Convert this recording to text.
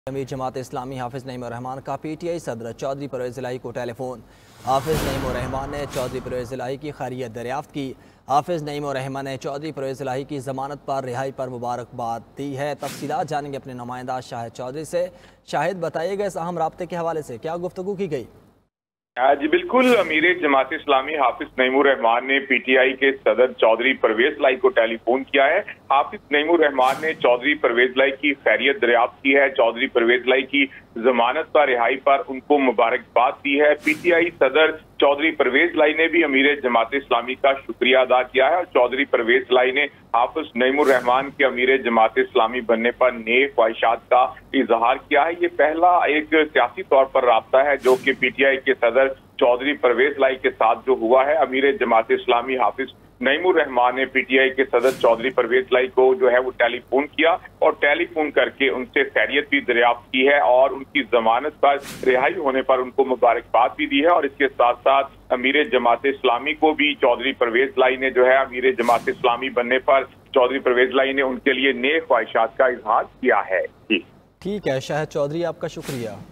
امیر جماعت اسلامی حافظ نعیم الرحمان کا P T I صدر چودھری پرویز الہی کو ٹیلی فون۔ حافظ نعیم الرحمان نے چودھری پرویز الہی کی خیریت دریافت کی۔ حافظ نعیم الرحمان نے چودھری پرویز الہی کی ضمانت پر رہائی پر مبارکباد دی ہے۔ تفصیلات جانیں گے اپنے نمائندہ شاہد چودھری سے۔ شاہد، بتائیے گا اس اہم رابطے کے حوالے سے کیا گفتگو کی گئی؟ جی بالکل، امیر جماعت اسلامی حافظ نعیم الرحمان نے پی ٹی آئی کے صدر چودھری پرویز الہی کو ٹیلی فون کیا ہے۔ حافظ نعیم الرحمان نے چودھری پرویز الہی کی خیریت دریافت کی ہے۔ چودھری پرویز الہی کی ضمانت پر رہائی پر ان کو مبارکباد دی ہے۔ پی ٹی آئی صدر چودھری پرویز الہی نے بھی امیر جماعت اسلامی کا شکریہ ادا کیا ہے اور چودھری پرویز الہی نے حافظ نعیم الرحمان کے امیر جماعت اسلامی بننے پر نیک خواہشات کا اظہار کیا ہے۔ یہ پہلا ایک سیاسی طور پر رابطہ ہے جو کہ پی ٹی آئی کے صدر چودھری پرویز الہی کے ساتھ جو ہوا ہے۔ امیر جماعت اسلامی حافظ نعیم الرحمان نے پی ٹی آئی کے صدر چودھری پرویز الہی کو جو ہے وہ ٹیلی فون کیا اور ٹیلی فون کر کے ان سے خیریت بھی دریافت کی ہے اور ان کی ضمانت پر رہائی ہونے پر ان کو مبارکباد بھی دی ہے۔ اور اس کے ساتھ ساتھ امیر جماعت اسلامی کو بھی چودھری پرویز الہی نے جو ہے امیر جماعت اسلامی بننے پر چودھری پرویز الہی نے ان کے لیے نیک خواہشات کا اظہار کیا ہے۔ ٹھیک ہے شاہد چودھری، آپ کا شکریہ۔